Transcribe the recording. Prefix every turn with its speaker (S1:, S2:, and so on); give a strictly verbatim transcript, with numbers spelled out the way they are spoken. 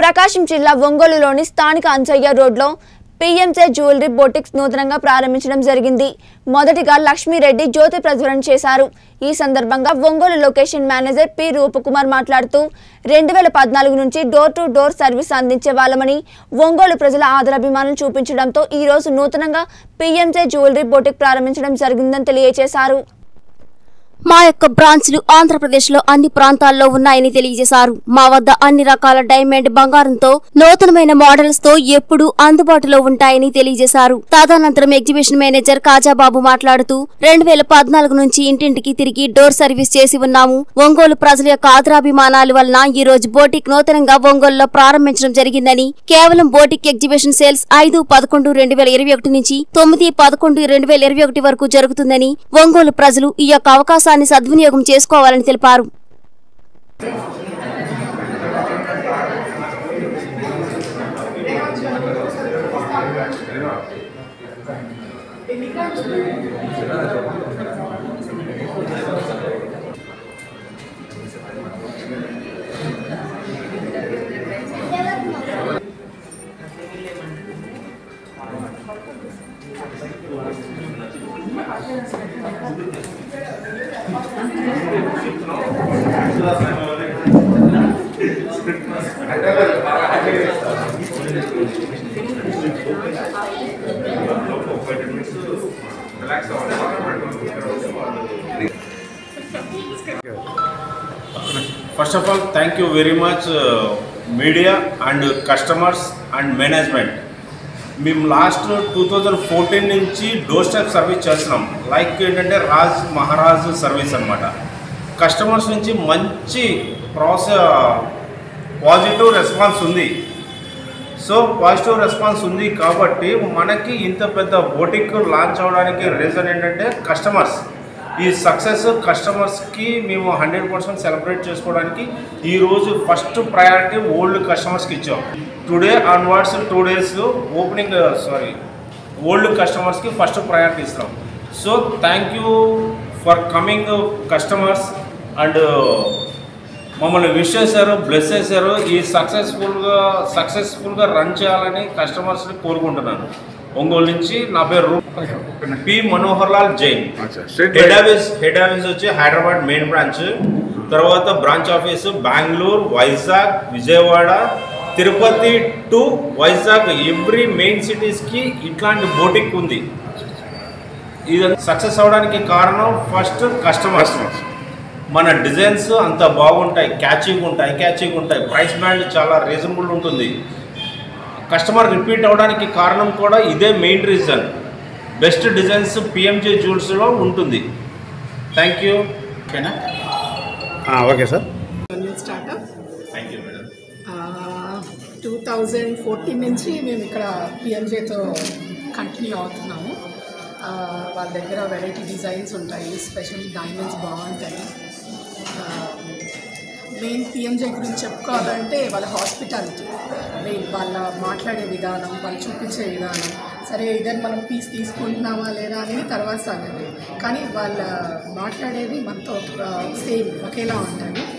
S1: ప్రకాశం జిల్లా ఒంగోలులోని స్థానిక అంచయ్య రోడ్లో పీఎంజే జ్యువెలరీ బొటిక్స్ నూతనంగా ప్రారంభించడం జరిగింది. మొదటిగా లక్ష్మీరెడ్డి జ్యోతి ప్రజ్వలన చేశారు. ఈ సందర్భంగా Ongole location manager P Rupakumar మాట్లాడుతూ రెండు వేల పద్నాలుగు నుంచి డోర్ టు డోర్ సర్వీస్ అందించే వాళ్ళమని, ఒంగోలు ప్రజల ఆదరాభిమానం చూపించడంతో ఈ రోజు నూతనంగా పీఎంజే జ్యువెలరీ బొటిక్ ప్రారంభించడం జరిగిందని తెలియజేశారు.
S2: మా యొక్క బ్రాంచ్లు ఆంధ్రప్రదేశ్లో అన్ని ప్రాంతాల్లో ఉన్నాయని తెలియజేశారు. మా వద్ద అన్ని రకాల డైమండ్ బంగారంతో నూతనమైన మోడల్స్ తో ఎప్పుడూ అందుబాటులో ఉంటాయని తెలియజేశారు. తదనంతరం ఎగ్జిబిషన్ మేనేజర్ కాజాబాబు మాట్లాడుతూ రెండు వేల పద్నాలుగు నుంచి ఇంటింటికి తిరిగి డోర్ సర్వీస్ చేసి ఉన్నాము. ఒంగోలు ప్రజల యొక్క ఆదరాభిమానాల వలన ఈ రోజు బోటిక్ నూతనంగా ఒంగోలులో ప్రారంభించడం జరిగిందని, కేవలం బోటిక్ ఎగ్జిబిషన్ సేల్స్ ఐదు పదకొండు రెండు వేల ఇరవై ఒకటి నుంచి తొమ్మిది పదకొండు రెండు వేల ఇరవై ఒకటి వరకు జరుగుతుందని, ఒంగోలు ప్రజలు ఈ యొక్క అవకాశం సద్వినియోగం చేసుకోవాలని తెలిపారు.
S3: First of all, thank you very much uh, media and customers and management. మేము లాస్ట్ టూ థౌజండ్ ఫోర్టీన్ నుంచి డోర్ స్టెప్ సర్వీస్ చేస్తున్నాం. లైక్ ఏంటంటే రాజ్ మహారాజ్ సర్వీస్ అనమాట. కస్టమర్స్ నుంచి మంచి ప్రాసెస్ పాజిటివ్ రెస్పాన్స్ ఉంది. సో పాజిటివ్ రెస్పాన్స్ ఉంది కాబట్టి మనకి ఇంత పెద్ద బొటిక్ లాంచ్ అవ్వడానికి రీజన్ ఏంటంటే కస్టమర్స్. ఈ సక్సెస్ కస్టమర్స్కి మేము హండ్రెడ్ పర్సెంట్ సెలబ్రేట్ చేసుకోవడానికి ఈరోజు ఫస్ట్ ప్రయారిటీ ఓల్డ్ కస్టమర్స్కి ఇచ్చాం. Today onwards two days opening sorry old కస్టమర్స్కి ఫస్ట్ ప్రయారిటీ ఇస్తాం. So thank you for coming customers and మమ్మల్ని విష్ చేశారు, బ్లెస్ చేశారు. ఈ సక్సెస్ఫుల్గా సక్సెస్ఫుల్గా రన్ చేయాలని కస్టమర్స్ని కోరుకుంటున్నాను. ఒంగోలు నుంచి నా పేరు P Manohar Lal Jain. Head office head office వచ్చి హైదరాబాద్ మెయిన్ బ్రాంచ్, తర్వాత branch office Bengaluru, Vizag, Vijayawada, Tirupati to Vizag every main సిటీస్కి ఇట్లాంటి బోటిక్ ఉంది. ఇది సక్సెస్ అవడానికి కారణం ఫస్ట్ కస్టమర్స్. మన డిజైన్స్ అంత బాగుంటాయి, క్యాచింగ్ ఉంటాయి క్యాచింగ్ ఉంటాయి ప్రైస్ బ్యాండ్ చాలా రీజనబుల్ ఉంటుంది. కస్టమర్ రిపీట్ అవడానికి కారణం కూడా ఇదే main reason. Best designs PMJ జ్యువెల్స్లో ఉంటుంది. Thank you. ఓకేనా?
S4: Okay sir.
S5: Startup
S3: thank you madam.
S5: Two thousand fourteen నుంచి మేము ఇక్కడ పిఎంజేతో కంటిన్యూ అవుతున్నాము. వాళ్ళ దగ్గర వెరైటీ డిజైన్స్ ఉంటాయి, స్పెషల్లీ డైమండ్స్ బాగుంటాయి. మెయిన్ పిఎంజే గురించి చెప్పుకోవాలంటే వాళ్ళ హాస్పిటాలిటీ, మెయిన్ వాళ్ళ మాట్లాడే విధానం, వాళ్ళు చూపించే విధానం. సరే ఇద్దరు మనం పీస్ తీసుకుంటున్నామా లేదా అనేది తర్వాత సంగతి, కానీ వాళ్ళ మాట్లాడేది మనతో సేమ్ ఒకేలా ఉంటుంది.